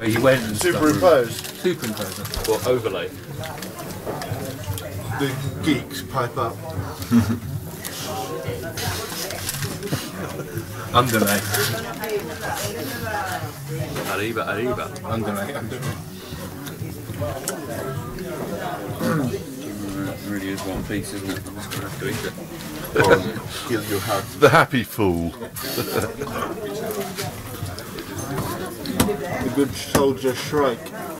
You went and Superimposed. Superimposed. Or overlay. The geeks pipe up. Underlay. Arriba, arriba. Underlay. It really is one piece, isn't it? I'm just going to have to eat it. Kill your heart. The happy fool. The good soldier shrike.